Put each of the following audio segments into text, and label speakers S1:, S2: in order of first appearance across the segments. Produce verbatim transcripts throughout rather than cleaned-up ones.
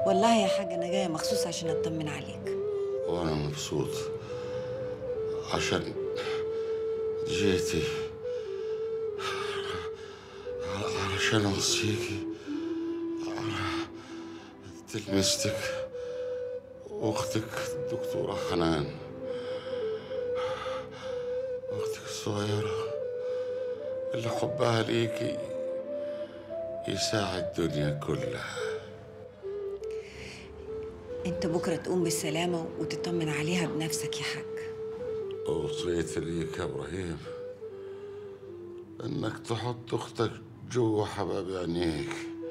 S1: والله يا حاج انا جايه مخصوص عشان اطمن عليك.
S2: وانا مبسوط عشان جيتي علشان اوصيكي على تلميذتك واختك الدكتورة حنان، اختك الصغيرة اللي حبها ليكي يساعد الدنيا كلها.
S1: انت بكره تقوم بالسلامه وتطمن عليها بنفسك يا حاج.
S2: وصيت ليك يا ابراهيم انك تحط اختك جوا حباب عينيك،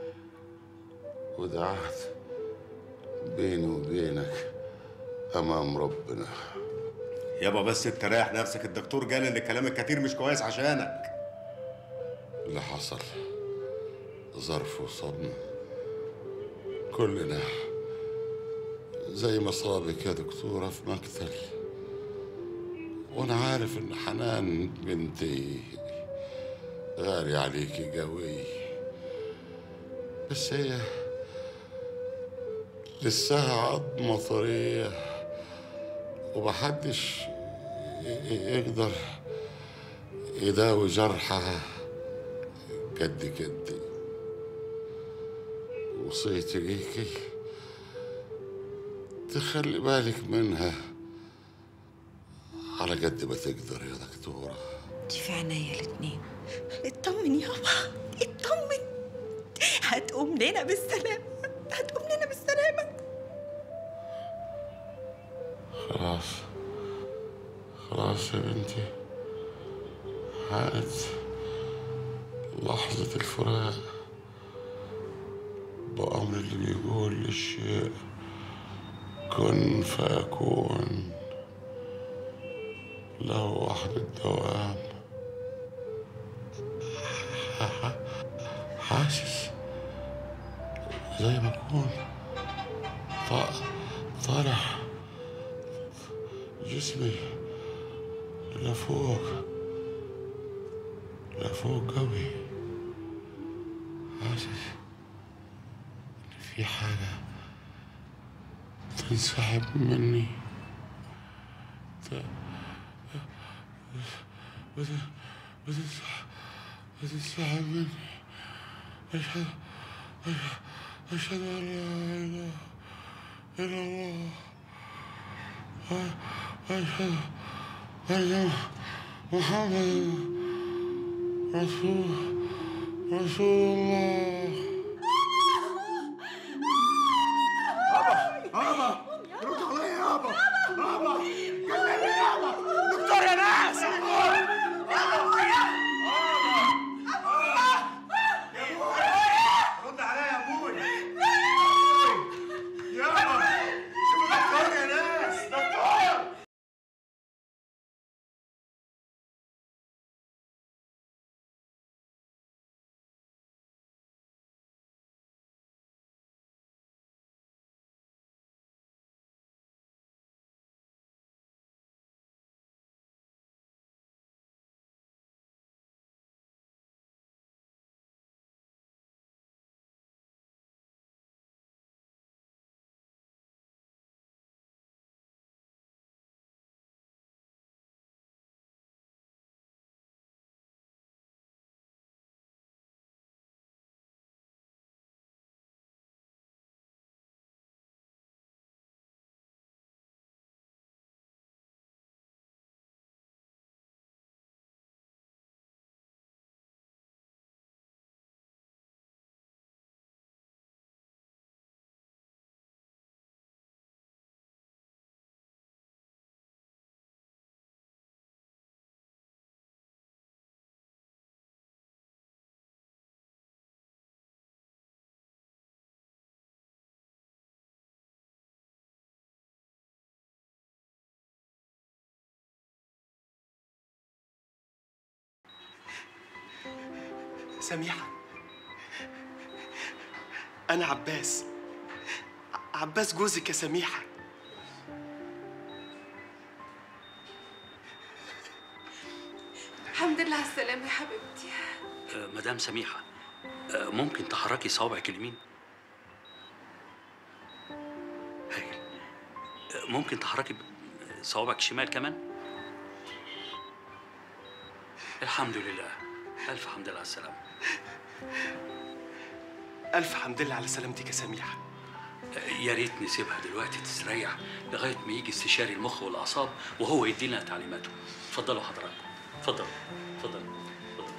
S2: ودعت بيني وبينك امام ربنا.
S3: يابا بس انت ريح نفسك، الدكتور قال ان كلامك كتير مش كويس عشانك.
S2: اللي حصل ظرف وصدمة، كلنا زي مصابك يا دكتورة في مقتل، وانا عارف ان حنان بنتي غالي عليكي قوي، بس هي لساها عظمة طرية ومحدش يقدر يداوي جرحها قد كده. وصيتي ليكي تخلي بالك منها على قد ما تقدر يا دكتورة.
S1: دي في عينيا الاتنين.
S4: اطمن يابا، اطمن، هتقوم لنا بالسلامة، هتقوم لنا بالسلامة.
S2: خلاص خلاص يا بنتي، حانت لحظة الفراق بأمر اللي بيقول للشيء كن فيكون، له وحد الدوام. حاسس زي ما أكون طالع جسمي لفوق لفوق قوي، حاسس إن في حاجة تنسحب مني، بتنسحب مني. أشهد أشهد أن لا إله إلا الله، أشهد أن محمد رسول رسول الله.
S5: يابا رد عليا يابا، يابا كلمني يابا، دكتور يا ناس. رد عليا يا ابوي يابا، دكتور يا ناس، دكتور.
S6: سميحة، أنا عباس، عباس جوزك يا سميحة.
S7: الحمد لله على السلامة يا حبيبتي.
S8: آه مدام سميحة، آه ممكن تحركي صوابعك اليمين؟
S7: ممكن تحركي صوابعك الشمال كمان؟ الحمد لله، ألف حمد لله على السلامة.
S6: ألف حمد لله على سلامتك يا سميحة.
S7: يا ريت نسيبها دلوقتي تستريح لغاية ما يجي استشاري المخ والأعصاب وهو يدينا تعليماته. اتفضلوا حضراتكم، اتفضلوا اتفضلوا اتفضلوا.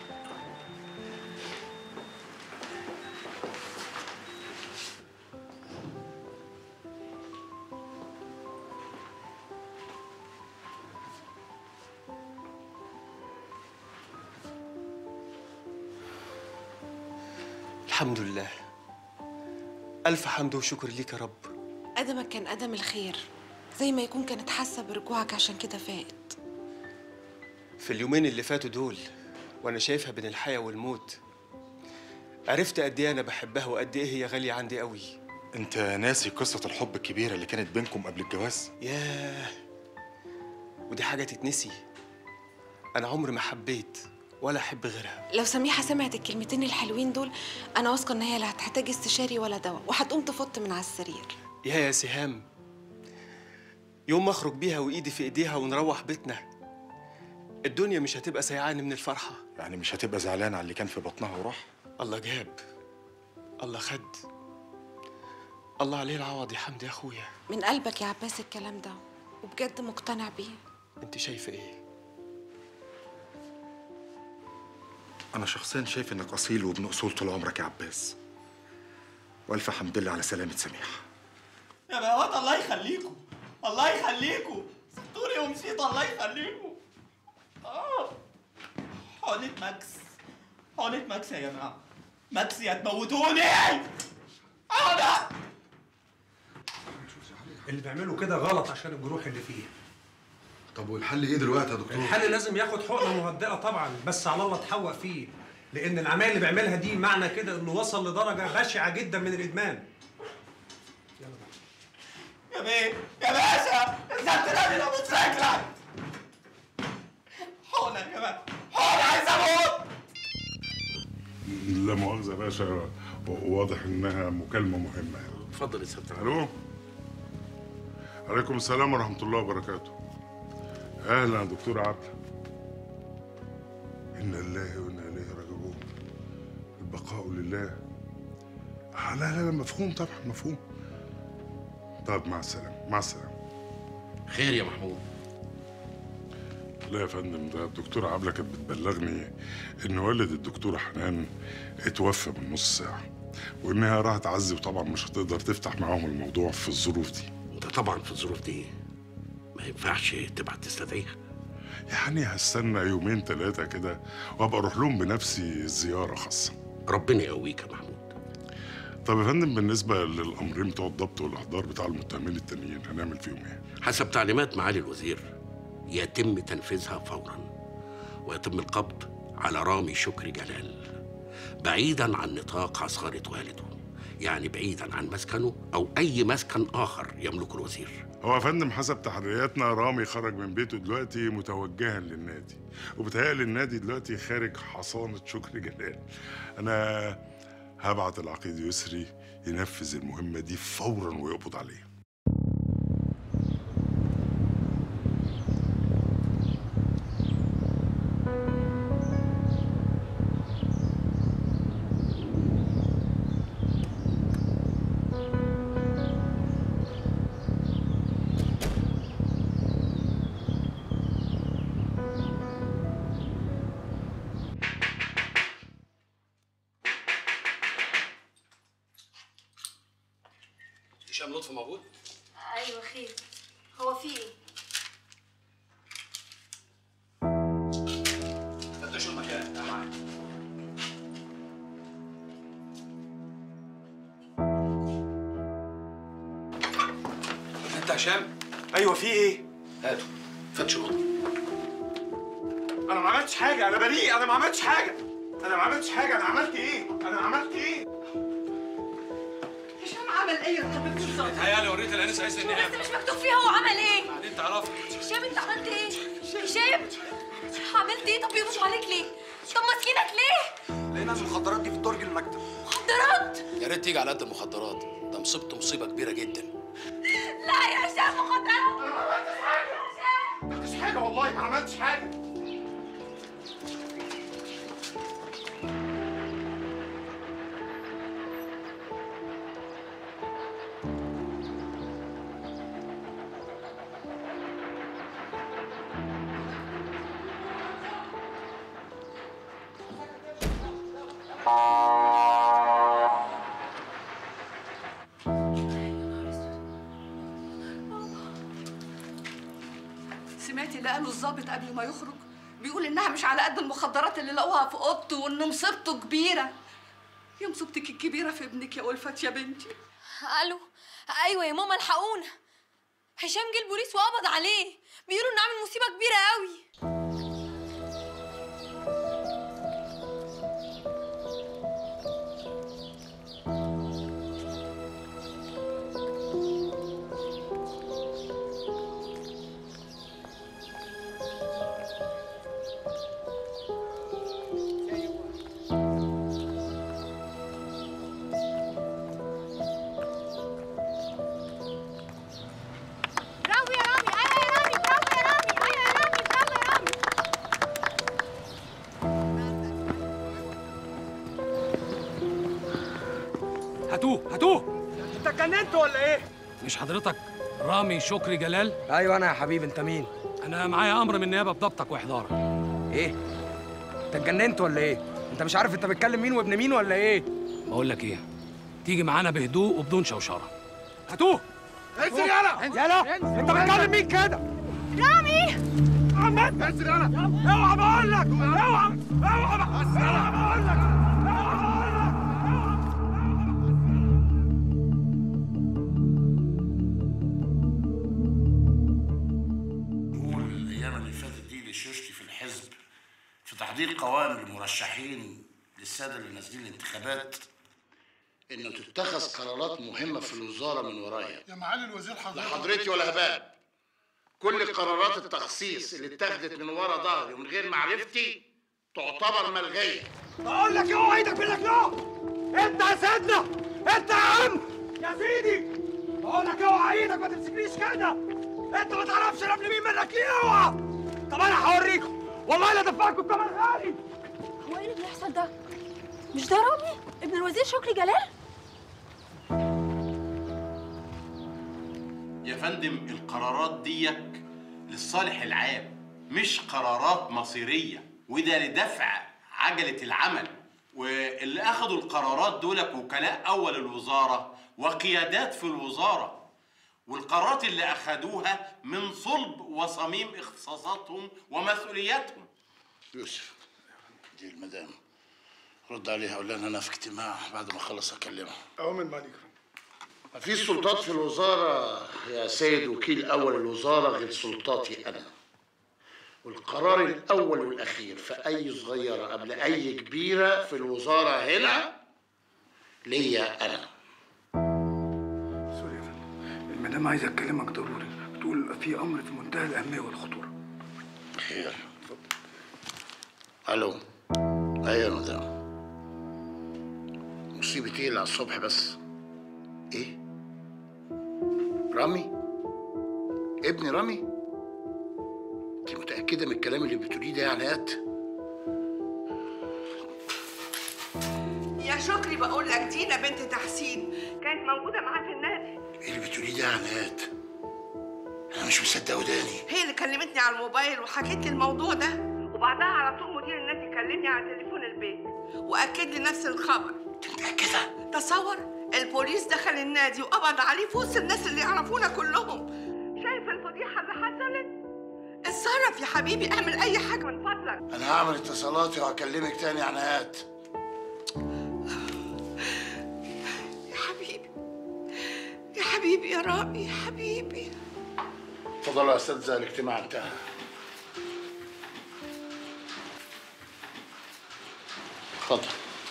S6: الحمد لله، ألف حمد وشكر ليك يا رب.
S8: قدمك كان قدم الخير، زي ما يكون كانت حاسة برجوعك عشان كده فاقت.
S6: في اليومين اللي فاتوا دول وأنا شايفها بين الحياة والموت، عرفت قد إيه أنا بحبها وقد إيه هي غالية عندي قوي.
S9: أنت ناسي قصة الحب الكبيرة اللي كانت بينكم قبل الجواز؟
S6: ياه، ودي حاجة تتنسي؟ أنا عمري ما حبيت ولا أحب غيرها.
S8: لو سميحة سمعت الكلمتين الحلوين دول، أنا واثقة إن هي لا هتحتاج استشاري ولا دواء، وهتقوم تفط من على السرير.
S6: يا يا سهام، يوم ما أخرج بيها وإيدي في إيديها ونروح بيتنا، الدنيا مش هتبقى سيعاني من الفرحة.
S9: يعني مش هتبقى زعلان على اللي كان في بطنها وراح؟
S6: الله جاب، الله خد، الله عليه العوض يا حمدي يا أخويا.
S8: من قلبك يا عباس الكلام ده، وبجد مقتنع بيه؟
S6: أنت شايفة إيه؟
S9: أنا شخصياً شايف إنك أصيل وابن أصول طول عمرك يا عباس. وألف حمد لله على سلامة سميحة.
S5: يا بهوات الله يخليكم، الله يخليكم، سبتوني ومشيت الله يخليكم. اه حقنة ماكس، حقنة ماكس يا جماعة، ماكس يا تموتوني. حقنة
S10: اللي بيعملوا كده غلط عشان الجروح اللي فيه.
S11: طب والحل ايه دلوقتي يا دكتور؟
S10: الحل لازم ياخد حقنه مهدئه طبعا، بس على الله تحوق فيه، لان العمايل اللي بيعملها دي معنى كده انه وصل لدرجه بشعه جدا من الادمان.
S5: يا بيه يا باشا، نزلت نادي لابوس رجلك. حقنة يا جماعة، حقنة عايز اموت.
S2: لا مؤاخذة يا باشا، واضح انها مكالمة مهمة.
S12: اتفضل يا سيادة.
S2: الو، عليكم السلام ورحمة الله وبركاته. اهلا يا دكتور عبله. انا لله وانا اليه راجعون. البقاء لله. لا لا لا مفهوم طبعا مفهوم. طب مع السلامة، مع السلامة.
S12: خير يا محمود؟
S2: لا يا فندم، ده الدكتورة عبلة كانت بتبلغني إن والد الدكتورة حنان اتوفى من نص ساعة، وإنها راحت تعزي وطبعا مش هتقدر تفتح معاهم الموضوع في الظروف دي.
S12: أنت طبعا في الظروف دي ما ينفعش تبعت تستدعيها.
S2: يعني هستنى يومين ثلاثة كده وأبقى أروح لهم بنفسي زيارة خاصة.
S12: ربنا يقويك يا محمود.
S2: طب يا فندم، بالنسبة للأمرين بتوع الضبط والإحضار بتاع المتهمين التانيين هنعمل فيهم إيه؟
S12: حسب تعليمات معالي الوزير يتم تنفيذها فورا، ويتم القبض على رامي شكري جلال بعيدا عن نطاق عسكرة والده، يعني بعيدا عن مسكنه أو أي مسكن آخر يملكه الوزير.
S2: هو يا فندم حسب تحرياتنا رامي خرج من بيته دلوقتي متوجها للنادي، وبتهيألي النادي دلوقتي خارج حصانة شكري جلال. أنا هبعت العقيد يسري ينفذ المهمة دي فورا ويقبض عليه.
S13: هشام لطفي موجود؟
S14: ايوه خير، هو في ايه؟
S13: فتشوا المكان، انا معاك. انت هشام؟
S6: ايوه في ايه؟
S13: هاتوا فتشوا الأوضة.
S5: انا ما عملتش حاجة، انا بريء، انا ما عملتش حاجة. انا ما عملتش حاجة، انا عملت ايه؟ انا عملت ايه؟
S14: هشام عمل ايه يا حبيبتي بالظبط؟
S13: متهيألي وريت الانسه عايز اني
S14: بس مش مكتوب فيها هو عمل ايه؟
S13: بعدين تعرفي.
S14: هشام انت عملت ايه؟ هشام عملت ايه؟ طب بيقبضوا عليك ليه؟ طب ماسكينك ليه؟
S13: لقينا المخدرات دي في درج المكتب.
S14: مخدرات؟
S13: يا ريت تيجي على قد المخدرات، ده مصيبته مصيبه كبيره جدا.
S14: لا يا هشام مخدرات.
S5: انا ما عملتش حاجه. ما عملتش حاجه والله، ما عملتش حاجه.
S15: سمعتي اللي قاله الظابط قبل ما يخرج؟ بيقول انها مش على قد المخدرات اللي لقوها في اوضته وان مصيبته كبيره. يا مصيبتك الكبيره في ابنك يا ألفت يا بنتي.
S14: الو ايوه يا ماما الحقونا. هشام جه البوليس وقبض عليه، بيقولوا انه عامل مصيبه كبيره قوي.
S16: هاتوه هاتوه.
S5: انت اتجننت ولا ايه؟
S16: مش حضرتك رامي شكري جلال؟
S17: ايوه انا يا حبيبي. انت مين؟
S16: انا معايا امر من النيابه بضبطك واحضارك.
S17: ايه؟ انت اتجننت ولا ايه؟ انت مش عارف انت بتكلم مين وابن مين ولا ايه؟
S16: بقول لك ايه، تيجي معانا بهدوء وبدون شوشره. هاتوه.
S5: انزل يالا
S17: يالا. انت بتكلم مين كده؟
S14: رامي
S5: محمد انزل يالا. اوعى بقول لك، اوعى اوعى اوعى بقول لك.
S18: الايام اللي فاتت دي لشوشتي في الحزب في تحضير قوائم المرشحين للساده اللي نازلين الانتخابات انه تتخذ قرارات مهمه في الوزاره من ورايا.
S19: يا معالي الوزير حضرتك.
S18: لا حضرتي ولا هباب. كل قرارات التخصيص اللي اتخذت من ورا ظهري ومن غير معرفتي تعتبر ملغيه.
S5: بقول لك اوعى ايدك منك لا. انت يا سيدنا، انت يا عم يا سيدي. بقول لك اوعى ايدك، ما تمسكنيش كده. انت ما تعرفش انا ابن مين منك ليه. اوعى. طب انا هوريكم والله لا دفعكم الثمن غالي.
S14: هو ايه اللي بيحصل ده؟ مش ده رامي ابن الوزير شكري جلال؟
S18: يا فندم القرارات ديك للصالح العام، مش قرارات مصيريه، وده لدفع عجله العمل. واللي اخذوا القرارات دولك وكلاء اول الوزاره وقيادات في الوزاره، والقرارات اللي اخذوها من صلب وصميم اختصاصاتهم ومسؤولياتهم. يوسف دي المدام، رد عليها قول لها انا في اجتماع، بعد ما اخلص اكلمها.
S19: أؤمن معاليك.
S18: مفيش سلطات في الوزاره يا سيد وكيل اول الوزاره غير سلطاتي انا. والقرار الاول والاخير في اي صغيره قبل اي كبيره في الوزاره هنا ليا انا.
S19: سوري يا فندم، المدام عايزه اكلمك ضروري، بتقول في امر في منتهى الاهميه والخطوره.
S18: خير. الو. ايوه يا مدام. مصيبه ايه اللي على الصبح بس؟ ايه؟ رامي؟ ابني رامي؟ انت متأكدة من الكلام اللي بتقوليه ده يا عناد؟
S15: يا شكري بقول لك دينا بنت تحسين كانت موجوده معاه في النادي.
S18: ايه اللي بتقوليه ده يا عناد؟ انا مش مصدق وداني.
S15: هي اللي كلمتني على الموبايل وحكيت لي الموضوع ده، وبعدها على طول مدير النادي كلمني على تليفون البيت واكد لي نفس الخبر.
S18: انت متأكدة؟
S15: تصور البوليس دخل النادي وقبض عليه في وسط الناس اللي يعرفونا كلهم. شايف الفضيحه اللي حصلت؟ اتصرف يا حبيبي، اعمل اي حاجه من فضلك.
S18: انا هعمل اتصالاتي وهكلمك تاني يا عناد.
S15: يا حبيبي يا حبيبي يا رامي يا حبيبي.
S18: اتفضلوا يا اساتذه، الاجتماع انتهى. اتفضل.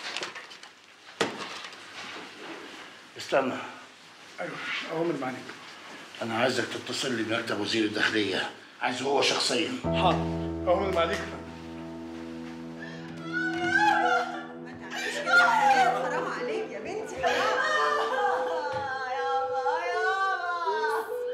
S18: استنى.
S19: ايوه أؤمن معاليك.
S18: انا عايزك تتصل لي بمكتب وزير الداخليه، عايزه هو شخصيا.
S19: حاضر. أؤمن معاليك.
S4: حرام عليك يا بنتي، حرام. يابا يابا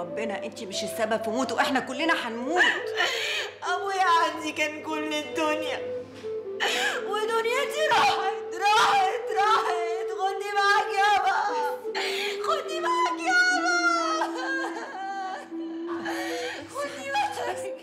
S1: ربنا انت مش السبب في موته، احنا كلنا هنموت.
S4: ابويا عندي كان كل الدنيا ودنيتي راحت راحت راحت. خدني معاك يابا، خدني معاك يابا، خدني معاك.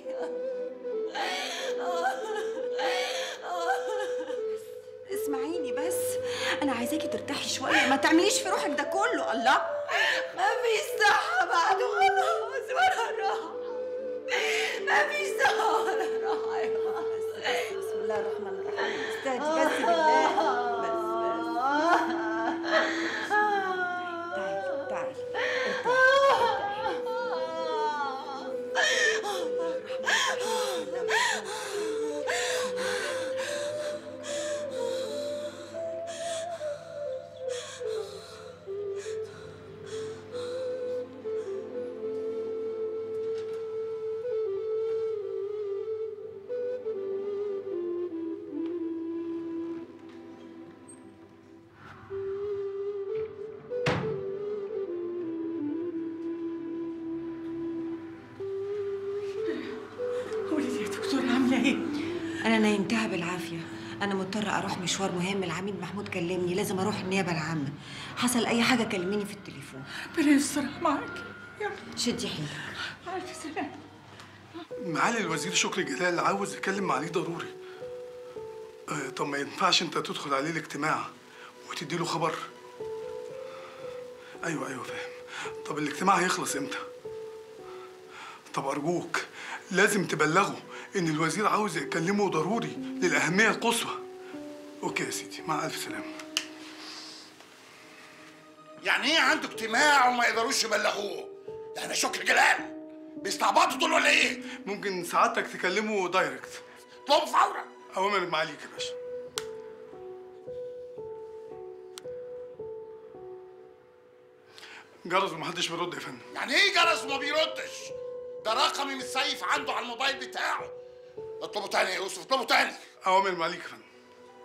S1: اسمعيني بس، انا عايزاكي ترتاحي شويه، ما تعمليش في روحك ده كله. الله،
S4: مفيش صحة بعده خلاص ولا راحة، مفيش صحة ولا راحة يا بس.
S1: بسم الله الرحمن الرحيم، استهدي بس بالله. بس بس تعالي تعالي أنا نايمتها بالعافية. أنا مضطرة أروح مشوار مهم، العميد محمود كلمني لازم أروح النيابة العامة. حصل أي حاجة كلميني في التليفون.
S20: ربنا يستر معاكي.
S1: يلا شدي حيلك.
S20: ألف سلامة.
S19: معالي الوزير شكري جلال عاوز يتكلم عليه ضروري. آه طب ما ينفعش أنت تدخل عليه الاجتماع وتدي له خبر؟ أيوه أيوه فاهم. طب الاجتماع هيخلص إمتى؟ طب أرجوك لازم تبلغه إن الوزير عاوز يكلمه ضروري للأهمية القصوى. أوكي يا سيدي، مع ألف سلامة.
S21: يعني إيه عنده اجتماع وما يقدروش يبلغوه؟ يعني شكري جلال بيستعبطوا دول ولا إيه؟
S19: ممكن سعادتك تكلمه دايركت.
S21: اطلبوا فورا.
S19: أوامر معاليك يا باشا. جرس ومحدش بيرد يا فندم.
S21: يعني إيه جرس وما بيردش؟ ده رقمي متسيف عنده على الموبايل بتاعه. اطلبوا تاني يا يوسف، اطلبوا تاني.
S19: أوامر معاليك يا فندم.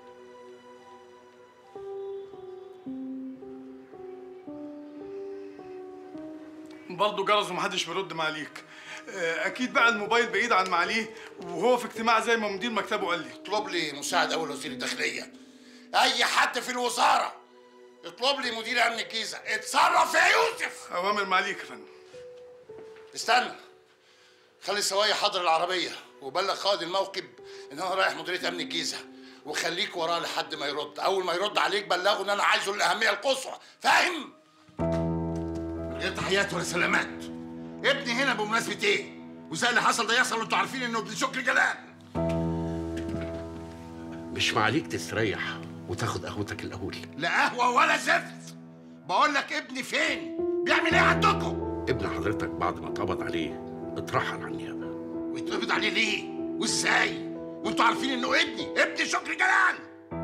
S19: برضه جرس ومحدش بيرد معاليك. أكيد بقى الموبايل بعيد عن معاليه وهو في اجتماع زي ما مدير مكتبه قال لي.
S21: اطلب لي مساعد أول وزير الداخلية. أي حد في الوزارة. اطلب لي مدير أمن الجيزة، اتصرف يا يوسف.
S19: أوامر معاليك يا فندم.
S21: استنى. خلي السواق حاضر العربية وبلغ قائد الموكب إن أنا رايح مديرية أمن الجيزة، وخليك وراه لحد ما يرد. أول ما يرد عليك بلغه إن أنا عايزه للأهمية القصوى، فاهم؟ من غير تحيات ولا سلامات. ابني هنا بمناسبة إيه؟ وإزاي اللي حصل ده يحصل وأنتوا عارفين إنه ابن شكري جلال؟
S12: مش معاليك تستريح وتاخد قهوتك الأول؟
S21: لا قهوة ولا زفت. بقول لك ابني فين؟ بيعمل إيه عندكم؟
S12: ابن حضرتك بعد ما اتقبض عليه اترحل على النيابة.
S21: ويتقبض عليه ليه؟ وازاي؟ وانتوا عارفين انه ابني، ابني شكري جلال.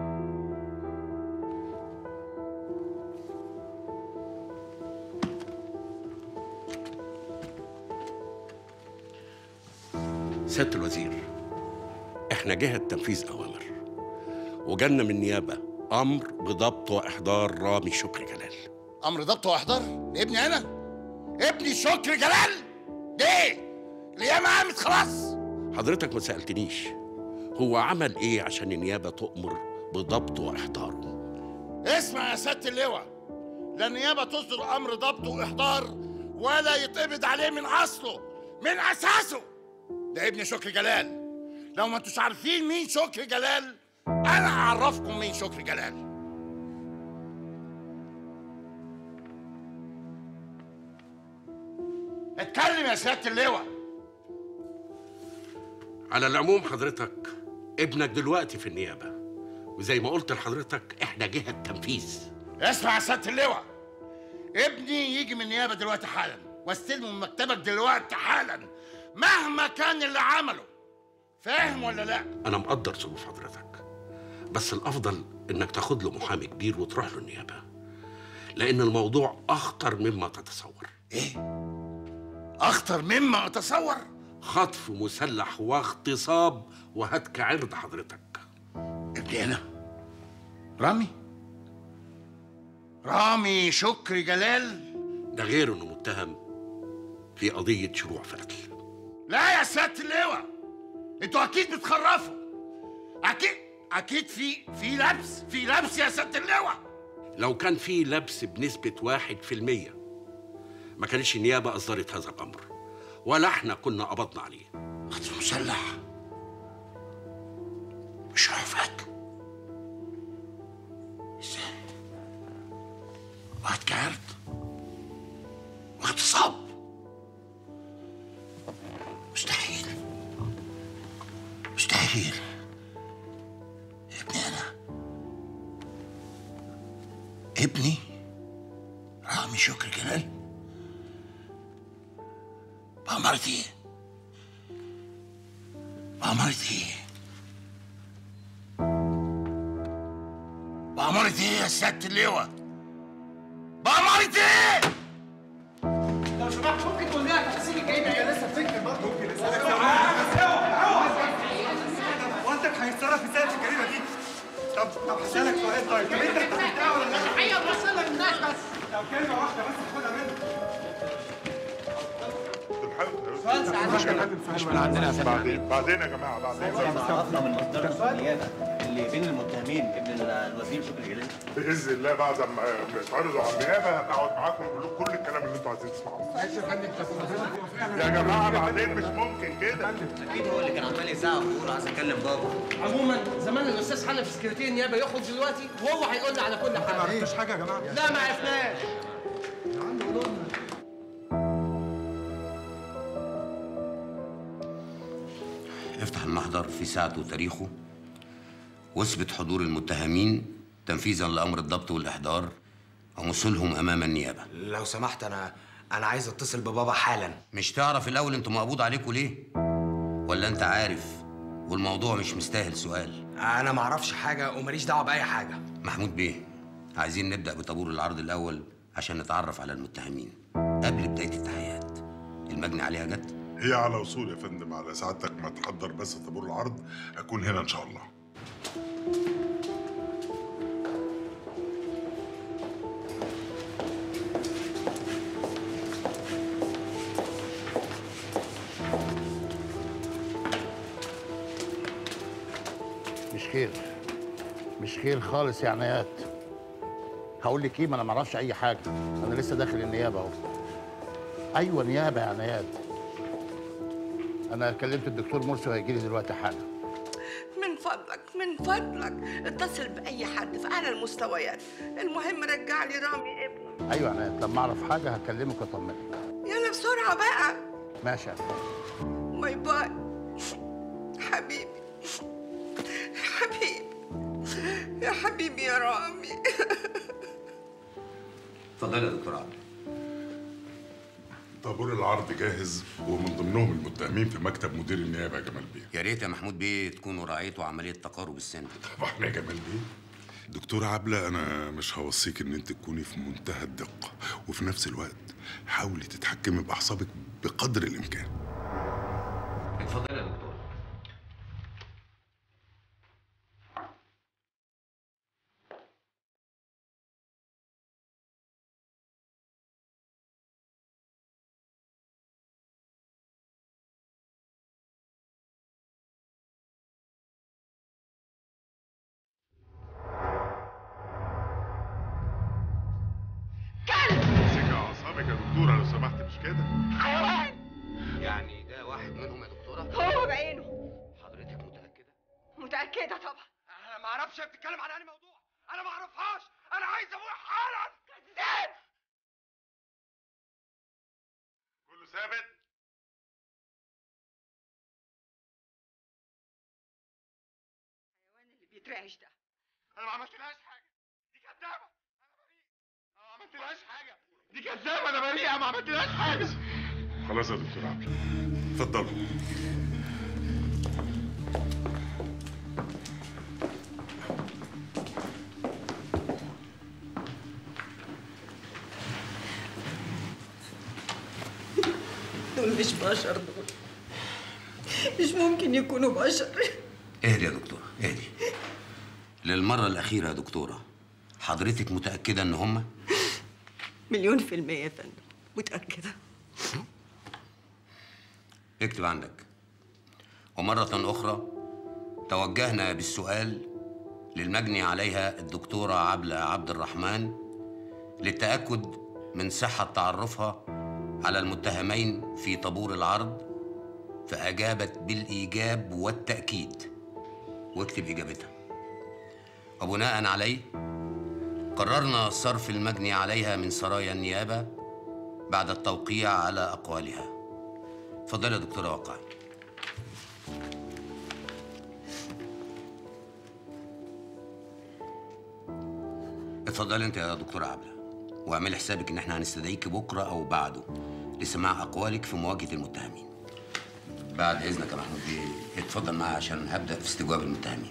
S12: سيادة الوزير، احنا جهة تنفيذ أوامر، وجالنا من النيابة أمر بضبط وإحضار رامي شكري جلال.
S21: أمر ضبط وإحضار؟ لابني أنا؟ ابني شكري جلال؟ ليه؟ الأيام قامت خلاص.
S12: حضرتك ما سألتنيش هو عمل إيه عشان النيابة تؤمر بضبطه وإحضاره.
S21: اسمع يا سيادة اللواء، لا النيابة تصدر أمر ضبط وإحضار ولا يتقبض عليه من أصله، من أساسه. ده ابن شكري جلال. لو ما انتوش عارفين مين شكري جلال، أنا أعرفكم مين شكري جلال. اتكلم يا سيادة اللواء.
S12: على العموم حضرتك ابنك دلوقتي في النيابة، وزي ما قلت لحضرتك احنا جهة تنفيذ.
S21: اسمع يا سيادة اللواء، ابني يجي من النيابة دلوقتي حالا واستلمه من مكتبك دلوقتي حالا مهما كان اللي عمله. فاهم ولا لا؟
S12: أنا مقدر ظروف حضرتك، بس الأفضل إنك تاخد له محامي كبير وتروح له النيابة، لأن الموضوع أخطر مما تتصور.
S21: إيه؟ أخطر مما أتصور؟
S12: خطف مسلح واغتصاب وهتك عرض حضرتك.
S21: ابني أنا؟ رامي؟ رامي شكري جلال؟
S12: ده غير إنه متهم في قضية شروع في قتل.
S21: لا يا سيادة اللواء، انتوا اكيد بتخرفوا. اكيد اكيد في في لبس في لبس يا سيادة اللواء.
S12: لو كان في لبس بنسبة واحد في المية ما كانتش النيابة أصدرت هذا الأمر ولا احنا كنا قبضنا عليه.
S21: قتل مسلح مش في قتل. ازاي؟ واحد كارت واغتصاب. مستحيل مستحيل. ابني انا ابني رامي شكري جلال بأمارة ايه؟ بأمارة ايه؟ بأمارة ايه يا سيادة اللواء؟ بأمارة ايه؟
S5: لو سمحت ممكن تقول لها تحسين الجايبه هي لسه بتكتب برضه. ممكن اسالك والدك هيتصرف ازاي في الجريمه دي؟ طب طب هسالك سؤال طيب، طب انت اتفقتها ولا لا؟
S21: الحقيقه بوصلها للناس بس.
S5: طب كلمه واحده بس خدها منه.
S2: مش من عندنا يا فندم. بعدين بعدين يا جماعه بعدين.
S3: عرفنا من مصدر النيابه اللي بين المتهمين ابن الوزير شكري جلال.
S2: باذن الله بعد ما يتعرضوا على النيابه هقعد معاكم واقول لكم كل الكلام اللي انتوا عايزين تسمعوه.
S5: ماشي يا فندم.
S2: يا جماعه بعدين مش ممكن كده.
S3: اكيد هو اللي كان عمال يزعق ويقول عايز اكلم بابا.
S22: عموما زمان الاستاذ حنفي سكرتير النيابه يخرج دلوقتي وهو هيقول لي على كل حاجه.
S5: ما عرفتوش حاجه يا جماعه؟
S22: لا ما عرفناش.
S3: افتح المحضر في ساعته وتاريخه واثبت حضور المتهمين تنفيذا لامر الضبط والاحضار ومثولهم امام النيابه.
S17: لو سمحت انا انا عايز اتصل ببابا حالا.
S3: مش تعرف الاول انتوا مقبوض عليكم ليه؟ ولا انت عارف والموضوع مش مستاهل سؤال؟
S17: انا ما اعرفش حاجه وماليش دعوه باي حاجه.
S3: محمود بيه، عايزين نبدا بطابور العرض الاول عشان نتعرف على المتهمين قبل بدايه التحقيقات. المجني عليها جت؟
S2: هي على وصول يا فندم، على سعادتك ما تحضر بس طابور العرض اكون هنا ان شاء الله.
S21: مش خير مش خير خالص يا عنايات. هقول لك ايه، ما انا ما اعرفش اي حاجه، انا لسه داخل النيابه اهو. ايوه نيابه يا عنايات. انا كلمت الدكتور مرسي وهيجي لي دلوقتي حالا.
S15: من فضلك من فضلك اتصل باي حد في اعلى المستويات، المهم رجع لي رامي ابني.
S21: ايوه يا عنايات، لما اعرف حاجه هكلمك واطمنك.
S15: يلا بسرعه بقى.
S21: ماشي يا عنايات.
S15: باي باي حبيبي حبيبي يا حبيبي يا رامي.
S3: اتفضل يا دكتور عبد.
S2: طابور العرض جاهز ومن ضمنهم المتهمين في مكتب مدير النيابه يا جمال بيه.
S3: يا ريت يا محمود بيه تكونوا راعيتوا عمليه تقارب السن.
S2: طبعا يا جمال بيه. دكتورة عبلة، أنا مش هوصيك إن أنت تكوني في منتهى الدقة، وفي نفس الوقت حاولي تتحكمي بأعصابك بقدر الإمكان.
S3: اتفضل يا دكتور.
S2: امسكي أعصابك يا دكتورة لو سمحت، مش كده؟
S15: حيوان.
S3: يعني ده واحد منهم يا دكتورة؟
S15: هو بعينه.
S3: حضرتك متأكدة؟
S15: متأكدة طبعا.
S5: انا ما اعرفش هي بتتكلم عن انهي موضوع، انا ما اعرفهاش، انا عايز ابويا حالا.
S15: كذاب.
S2: كله ثابت؟
S15: الحيوان اللي بيترعش ده.
S5: انا ما عملتلهاش حاجه، دي كدابه، انا بريء، انا ما عملتلهاش حاجه، دي كدابه، انا بريء، انا ما عملتلهاش حاجه.
S2: خلاص يا دكتور عبلة، اتفضلوا.
S4: دول مش بشر، دول مش ممكن يكونوا بشر.
S3: اهدي يا دكتورة اهدي. للمرة الأخيرة يا دكتورة، حضرتك متأكدة إن هما؟
S4: مليون في المية يا فندم، متأكدة.
S3: اكتب عندك. ومرة أخرى توجهنا بالسؤال للمجني عليها الدكتورة عبلة عبد الرحمن للتأكد من صحة تعرفها على المتهمين في طابور العرض، فأجابت بالإيجاب والتأكيد، واكتب إجابتها. وبناء عليه قررنا صرف المجني عليها من سرايا النيابة بعد التوقيع على أقوالها. اتفضلي يا دكتورة وقعي. اتفضلي انت يا دكتورة عبلة، واعملي حسابك ان احنا هنستدعيك بكرة او بعده لسماع اقوالك في مواجهة المتهمين. بعد اذنك يا محمود بيه، اتفضل معايا عشان هبدأ في استجواب المتهمين.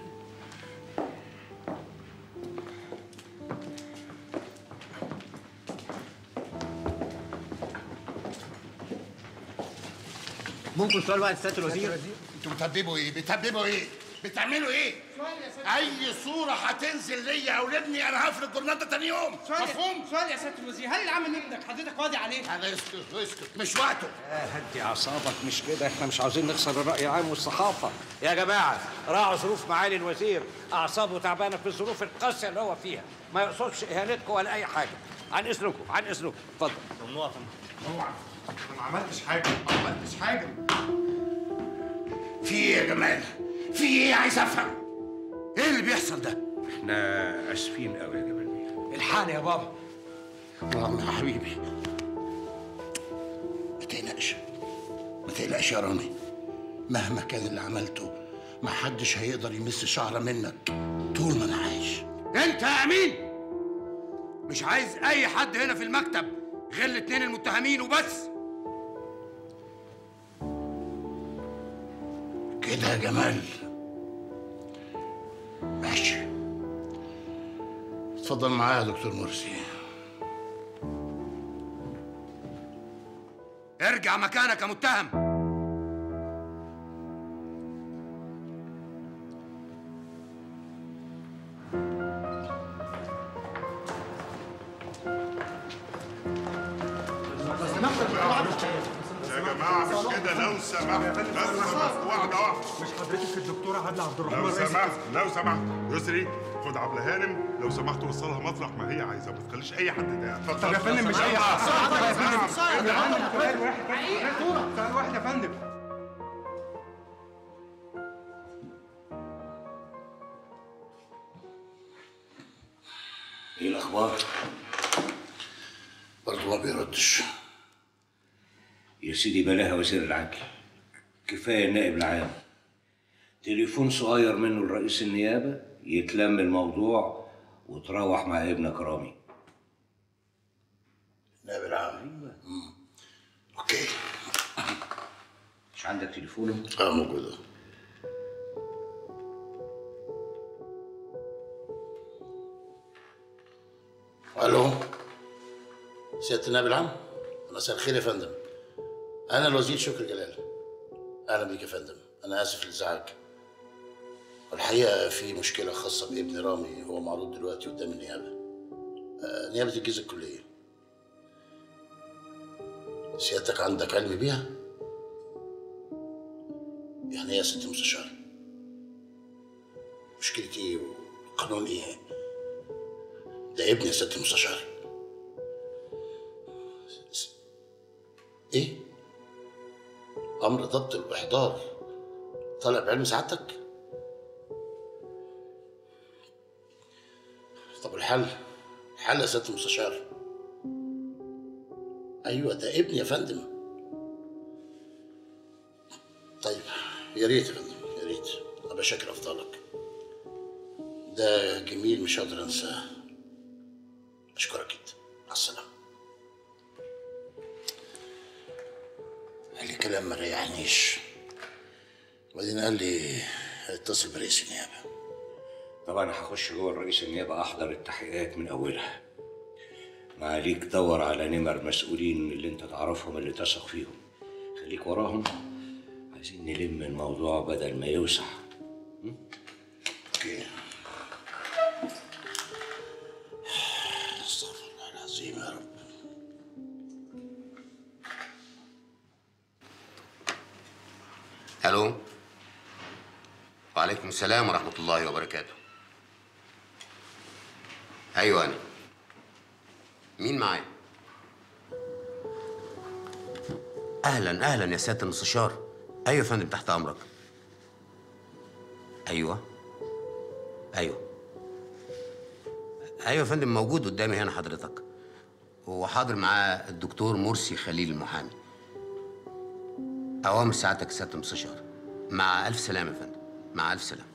S21: ممكن سؤال واحد سيادة الوزير؟ انتوا بتهببوا ايه؟ بتهببوا ايه؟ بتعملوا ايه؟ اي صورة هتنزل ليا او لابني انا هقفل الجورنال ده تاني يوم، مفهوم؟
S22: سؤال يا سيادة الوزير، هل العم ابنك حضرتك قاضي عليه؟
S21: انا اسكت اسكت، مش وقته.
S7: هدي اعصابك، مش كده، احنا مش عاوزين نخسر الراي العام والصحافه. يا جماعه راعوا ظروف معالي الوزير، اعصابه تعبانه في الظروف القاسيه اللي هو فيها، ما يقصدش اهانتكم ولا اي حاجه. عن اذنكم عن اذنكم، اتفضل.
S9: ممنوع اوعى، انا ما عملتش حاجه، ما عملتش حاجه.
S21: في ايه يا جمال؟ في ايه؟ عايز افهم. ايه اللي بيحصل ده؟
S7: احنا اسفين قوي يا جمال بيه.
S21: الحقني يا بابا. رامي يا حبيبي، ما تقلقش ما تقلقش يا رامي، مهما كان اللي عملته ما حدش هيقدر يمس شعره منك طول ما انا عايش.
S7: انت يا امين مش عايز اي حد هنا في المكتب غير الاتنين المتهمين وبس.
S21: كده يا جمال؟ ماشي، اتفضل معايا يا دكتور مرسي.
S7: ارجع مكانك يا متهم.
S2: يا جماعة مش كده، لو سمحت بس واحدة واحدة.
S9: مش حضرتك الدكتورة عبلة عبد الرحمن؟
S2: لو سمحت لو سمحت يسري، خد عبلة هانم لو سمحت وصلها مطرح ما هي عايزة، ما تخليش أي حد ده. اتفضل.
S9: طب يا فندم مش أي حد.
S2: يا فندم
S9: سؤال واحد، سؤال واحد يا فندم.
S21: ايه الاخبار؟ برضه ما بيردش.
S7: يا سيدي بلاها وزير العدل، كفايه النائب العام. تليفون صغير منه لرئيس النيابه يتلم الموضوع وتروح مع ابنك رامي.
S21: النائب العام؟ ايوه. اوكي.
S7: مش عندك تليفونه؟
S21: اه موجود. الو، سيادة النائب العام؟ مساء الخير يا فندم. أنا الوزير شكري جلال. أهلا بيك يا فندم، أنا آسف للإزعاج. والحقيقة في مشكلة خاصة بابن رامي، هو معروض دلوقتي قدام النيابة. آه، نيابة الجيزة الكلية. سيادتك عندك علم بيها؟ يعني إيه يا ست المستشار؟ مشكلتي إيه وقانون إيه؟ ده ابني يا ست المستشار. ايه؟ امر ضبط الاحضار طالع بعلم سعادتك؟ طب الحل؟ الحل يا ست المستشار. ايوه ده ابني يا فندم. طيب يا ريت يا فندم، يا ريت، ابقى شاكر افضلك. ده جميل مش هقدر انساه. اشكرك جدا، مع السلامه. قال لي كلام ما ريحنيش، وبعدين قال لي اتصل برئيس النيابه.
S7: طبعا انا هخش جوه رئيس النيابه احضر التحقيقات من اولها. معاليك دور على نمر مسؤولين اللي انت تعرفهم اللي تثق فيهم، خليك وراهم، عايزين نلم الموضوع بدل ما يوسع.
S21: اوكي. استغفر الله العظيم يا رب.
S3: الو. وعليكم السلام ورحمه الله وبركاته. ايوه انا. مين معايا؟ اهلا اهلا يا سياده المستشار. ايوه يا فندم تحت امرك. ايوه ايوه ايوه يا فندم موجود قدامي هنا حضرتك. هو حاضر معاه الدكتور مرسي خليل المحامي. اوامر سعادتك يا سياده المستشار. مع الف سلامه يا فندم. مع الف سلامه.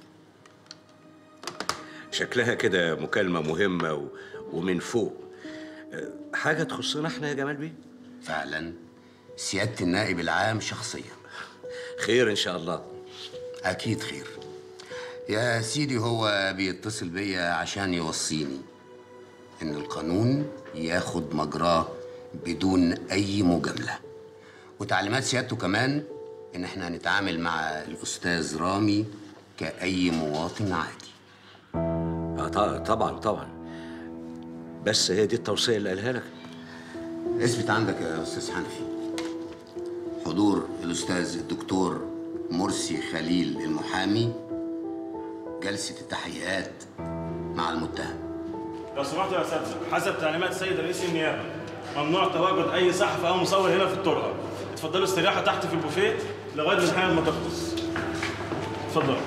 S7: شكلها كده مكالمة مهمة و... ومن فوق. أه، حاجة تخصنا احنا يا جمال بيه؟
S3: فعلا سيادة النائب العام شخصيا.
S7: خير إن شاء الله.
S3: أكيد خير. يا سيدي هو بيتصل بيا عشان يوصيني إن القانون ياخد مجراه بدون أي مجاملة، وتعليمات سيادته كمان إن احنا هنتعامل مع الأستاذ رامي كأي مواطن عادي.
S7: آه طبعا طبعا. بس هي دي التوصية اللي قالها لك؟
S3: اثبت عندك يا أستاذ حنفي حضور الأستاذ الدكتور مرسي خليل المحامي جلسة التحقيقات مع المتهم.
S8: لو سمحتوا يا أساتذة، حسب تعليمات السيد رئيس النيابة ممنوع تواجد أي صحفي أو مصور هنا في الطرقة. اتفضلوا استريحوا تحت في البوفيه لغاية ما الحالة ما تخلص. اتفضلوا.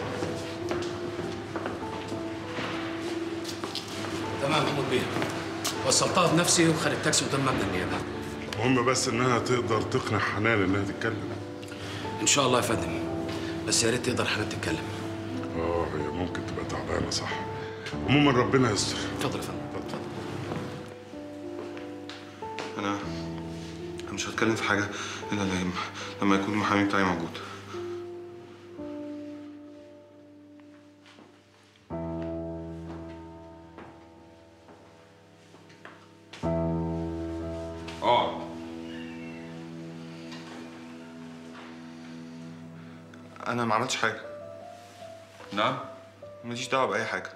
S16: تمام محمود بيه، وصلتها بنفسي وخدت تاكسي قدام مبنى النيابه.
S2: المهم بس انها تقدر تقنع حنان انها تتكلم.
S16: ان شاء الله يا فندم، بس يا ريت تقدر حنان تتكلم.
S2: اه هي ممكن تبقى تعبانه صح. عموما ربنا يستر.
S16: اتفضل يا فندم. اتفضل.
S9: انا انا مش هتكلم في حاجه الا لما لما يكون المحامي بتاعي موجود.
S11: اقعد.
S9: انا ما عملتش حاجه.
S11: نعم؟
S9: ماليش دعوه باي حاجه.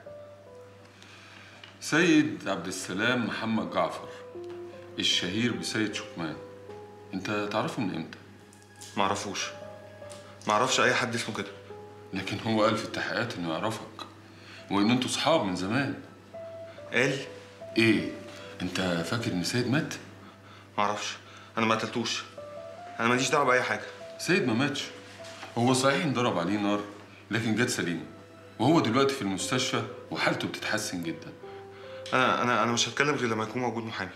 S11: سيد عبد السلام محمد جعفر الشهير بسيد شكمان، انت تعرفه من امتى؟
S9: ما اعرفوش. ما اعرفش اي حد اسمه كده.
S11: لكن هو قال في التحقيقات انه يعرفك وان انتوا صحاب من زمان.
S9: قال؟
S11: ايه؟ انت فاكر ان سيد مات؟
S9: ما اعرفش، انا ما قتلتوش. انا ماليش دعوه باي حاجه.
S11: سيد ما ماتش. هو صحيح انضرب عليه نار لكن جت سليمه، وهو دلوقتي في المستشفى وحالته بتتحسن جدا.
S9: انا انا انا مش هتكلم غير لما يكون موجود محامي.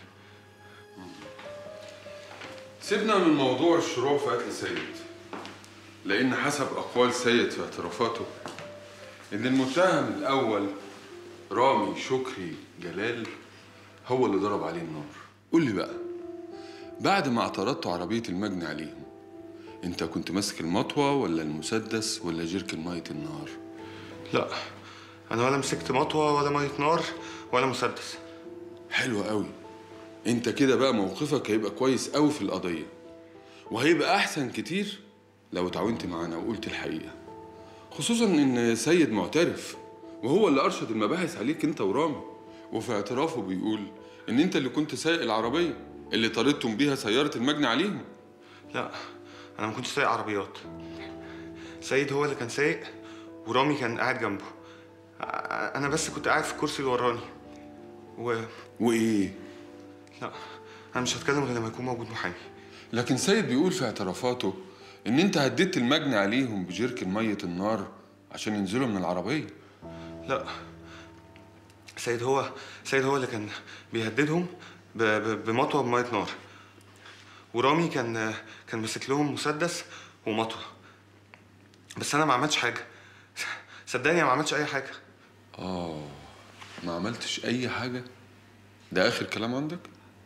S11: سيبنا من موضوع الشروع في قتل سيد، لان حسب اقوال سيد في اعترافاته ان المتهم الاول رامي شكري جلال هو اللي ضرب عليه النار. قول لي بقى، بعد ما اعترضتوا عربيه المجني عليهم انت كنت ماسك المطوه ولا المسدس ولا جيركن ميه النار؟
S9: لا، انا ولا مسكت مطوه ولا ميه نار ولا مسدس.
S11: حلو قوي. انت كده بقى موقفك هيبقى كويس قوي في القضيه، وهيبقى احسن كتير لو اتعاونت معانا وقلت الحقيقه، خصوصا ان سيد معترف وهو اللي ارشد المباحث عليك انت ورامي، وفي اعترافه بيقول ان انت اللي كنت سايق العربيه اللي طاردتم بيها سياره المجني عليهم.
S9: لا، انا ما كنتش سايق عربيات. سيد هو اللي كان سايق ورامي كان قاعد جنبه. انا بس كنت قاعد في الكرسي اللي وراني. و
S11: وايه؟
S9: لا، انا مش هتكلم غير لما يكون موجود محامي.
S11: لكن سيد بيقول في اعترافاته ان انت هددت المجني عليهم بجيركن ميه النار عشان ينزلوا من العربيه.
S9: لا، سيد هو سيد هو اللي كان بيهددهم ب... ب... بمطوه بميه نار، ورامي كان كان ماسك لهم مسدس ومطوه. بس انا ما عملتش حاجه، صدقني ما عملتش اي حاجه.
S11: اه، ما عملتش اي حاجه؟ ده اخر كلام عندك؟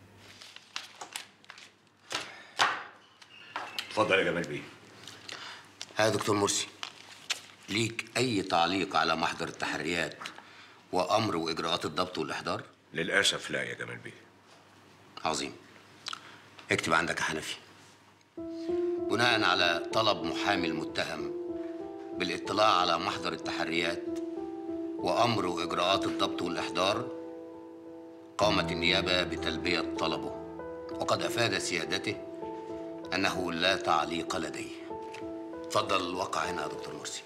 S7: اتفضل يا جمال بيه.
S3: ها يا دكتور مرسي، ليك اي تعليق على محضر التحريات وامر واجراءات الضبط والاحضار؟
S7: للاسف لا يا جمال بيه.
S3: عظيم. اكتب عندك يا حنفي: بناء على طلب محامي المتهم بالاطلاع على محضر التحريات وامر واجراءات الضبط والاحضار، قامت النيابه بتلبيه طلبه، وقد افاد سيادته انه لا تعليق لديه. اتفضل الواقع هنا يا دكتور مرسي.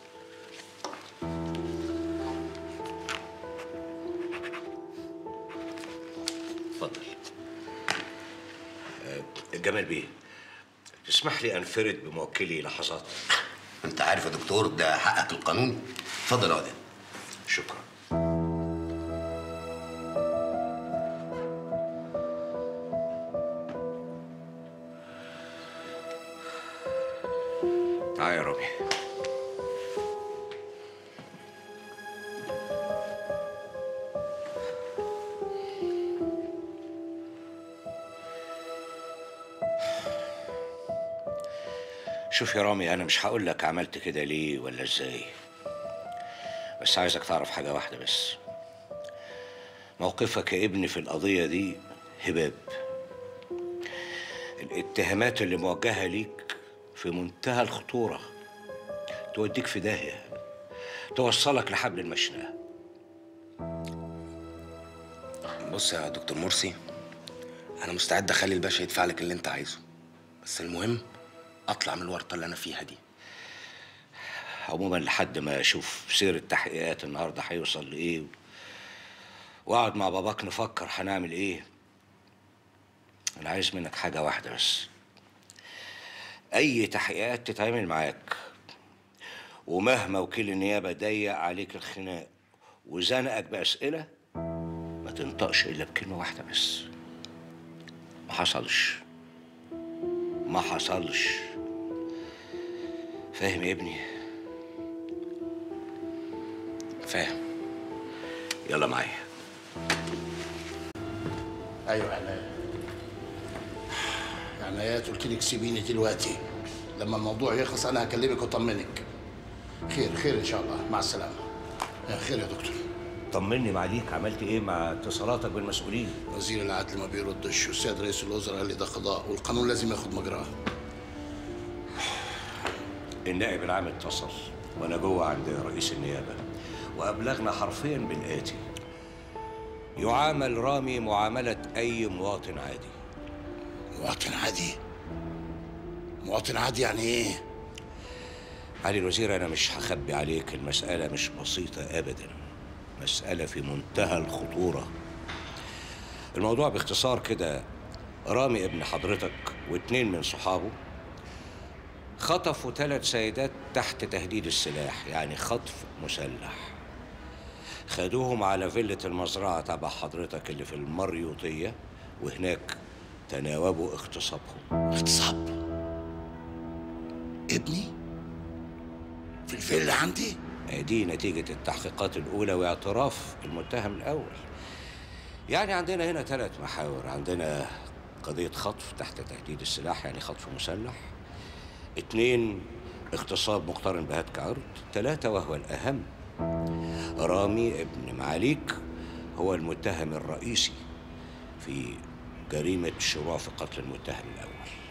S7: اتفضل. جمال بيه، تسمح لي انفرد بموكلي لحظات؟
S3: انت عارف يا دكتور ده حقك القانوني. اتفضل يا ولد.
S7: شكرا. تعال يا رامي. شوف يا رامي، أنا مش هقول لك عملت كده ليه ولا إزاي، بس عايزك تعرف حاجة واحدة بس. موقفك يا ابني في القضية دي هباب. الاتهامات اللي موجهة ليك في منتهى الخطورة، توديك في داهية، توصلك لحبل المشنقة.
S17: بص يا دكتور مرسي، انا مستعد اخلي الباشا يدفع لك اللي انت عايزه، بس المهم اطلع من الورطه اللي انا فيها دي.
S7: عموما لحد ما اشوف سير التحقيقات النهارده هيوصل لايه، واقعد مع باباك نفكر هنعمل ايه. انا عايز منك حاجه واحده بس، اي تحقيقات تتعمل معاك، ومهما وكيل النيابه ضيق عليك الخناق وزنقك باسئله، ما تنطقش الا بكلمه واحده بس. ما حصلش ما حصلش فاهم يا ابني؟
S17: فاهم.
S7: يلا معايا.
S21: ايوه عناية. عناية قلت لك سيبيني دلوقتي، لما الموضوع يخلص انا هكلمك واطمنك. خير خير ان شاء الله، مع السلامه. خير يا دكتور.
S7: طمني معليك، عملت ايه مع اتصالاتك بالمسؤولين؟
S21: وزير العدل ما بيردش، والسيد رئيس الوزراء قال لي ده قضاء والقانون لازم ياخد مجراه.
S7: النائب العام اتصل وانا جوه عند رئيس النيابه، وابلغنا حرفيا بالاتي: يعامل رامي معامله اي مواطن عادي.
S21: مواطن عادي؟ مواطن عادي يعني ايه؟
S7: علي الوزير، انا مش هخبي عليك، المساله مش بسيطه ابدا، مساله في منتهى الخطوره. الموضوع باختصار كده، رامي ابن حضرتك واتنين من صحابه خطفوا ثلاث سيدات تحت تهديد السلاح، يعني خطف مسلح. خدوهم على فيلة المزرعة تبع حضرتك اللي في المريوطية، وهناك تناوبوا اغتصابهم.
S21: اغتصاب؟ ابني؟ في الفيلا عندي؟
S7: دي نتيجة التحقيقات الأولى واعتراف المتهم الأول. يعني عندنا هنا ثلاث محاور. عندنا قضية خطف تحت تهديد السلاح، يعني خطف مسلح. اتنين، اغتصاب مقترن بهتك عرض. ثلاثة وهو الأهم، رامي ابن معاليك هو المتهم الرئيسي في جريمة الشروع في قتل المتهم الأول.